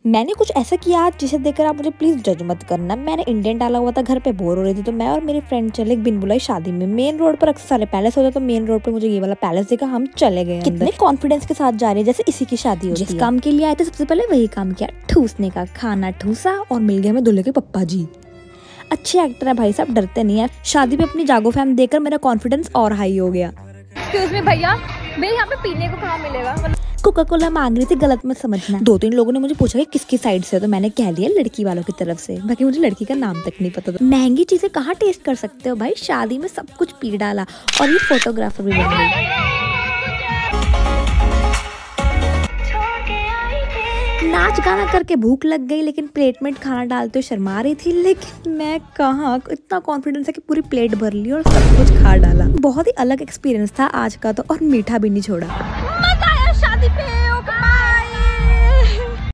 मैंने कुछ ऐसा किया आज जिसे देखकर आप मुझे प्लीज जज मत करना। मैंने इंडियन डाला हुआ था, घर पे बोर हो रही थी तो मैं और मेरी फ्रेंड चले बिन बुलाई शादी में। मेन रोड पर अक्सर सारे पैलेस होता तो मेन रोड पर मुझे ये वाला पैलेस देखा, हम चले गए। कितने कॉन्फिडेंस के साथ जा रही है जैसे इसी की शादी होती है। जिस काम के लिए आए थे सबसे पहले वही काम किया, ठूसने का। खाना ठूसा और मिल गए हमें दूल्हे के पप्पा जी। अच्छे एक्टर है भाई साहब, डरते नहीं है। शादी पे अपनी जागो फैम देखकर मेरा कॉन्फिडेंस और हाई हो गया। एक्सक्यूज मी भैया, मेरे यहाँ पे पीने को कहाँ मिलेगा? कोका कोला मांग रही थी, गलत मत समझना। 2-3 लोगों ने मुझे पूछा कि किसकी साइड से, तो मैंने कह दिया लड़की वालों की तरफ से। बाकी मुझे लड़की का नाम तक नहीं पता था। महंगी चीजें कहाँ टेस्ट कर सकते हो भाई, शादी में सब कुछ पी डाला। और ये फोटोग्राफर भी बन गई। नाच गाना करके भूख लग गई, लेकिन प्लेट में खाना डालते हुए शर्मा रही थी। लेकिन मैं कहाँ, इतना कॉन्फिडेंस है कि पूरी प्लेट भर ली और सब कुछ खा डाला। बहुत ही अलग एक्सपीरियंस था आज का तो, और मीठा भी नहीं छोड़ा।